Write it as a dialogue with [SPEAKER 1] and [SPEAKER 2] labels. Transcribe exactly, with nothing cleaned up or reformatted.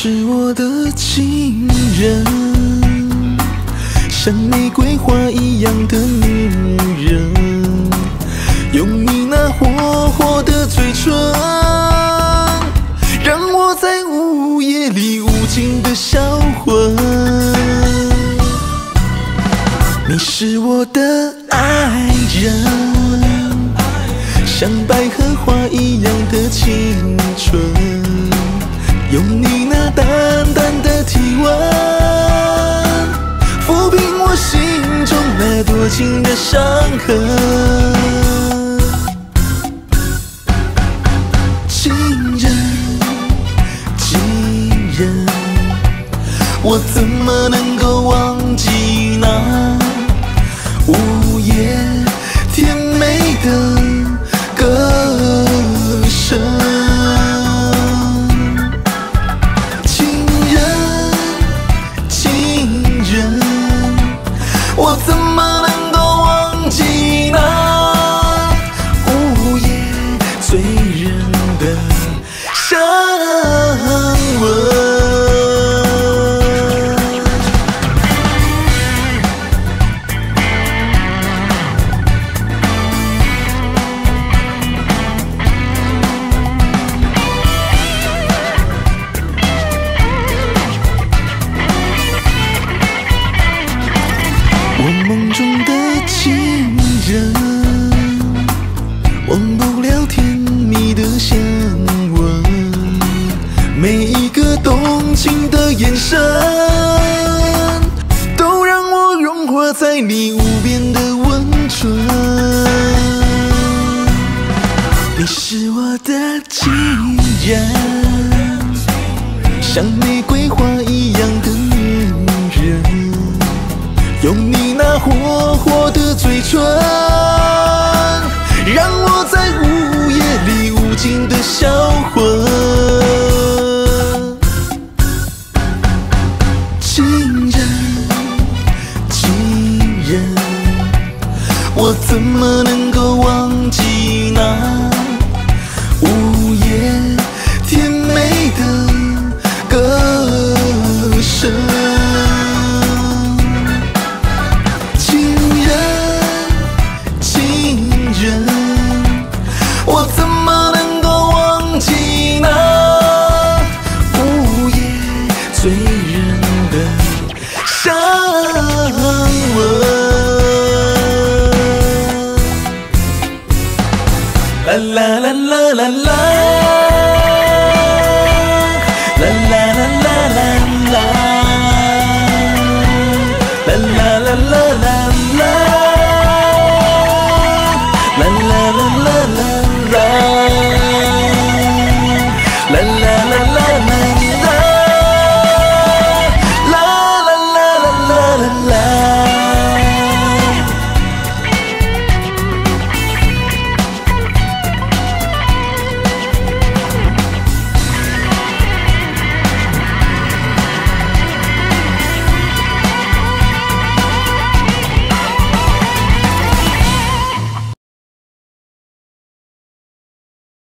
[SPEAKER 1] 是我的情人，像玫瑰花一样的女人，用你那火火的嘴唇，让我在午夜里无尽的销魂。你是我的爱人，像百合花一样的清纯，用你那淡淡的体温，抚平我心中那多情的伤痕。情人，情人，我怎么能够忘记那午夜甜美的歌声？情人，情人，我怎么能够忘记那午夜醉人的香吻？我梦中的情人，忘不了甜蜜的香吻，每一个动情的眼神，都让我融化在你无边的温存。你是我的情人，像玫瑰花一样的女人，用你那火火的嘴唇，让我在午夜里无尽的销魂。情人，情人，我怎么能够忘记那午夜甜美的歌声？我怎么能够忘记那午夜醉人的香吻？啦啦啦啦啦啦，啦啦啦啦啦啦，啦啦啦啦。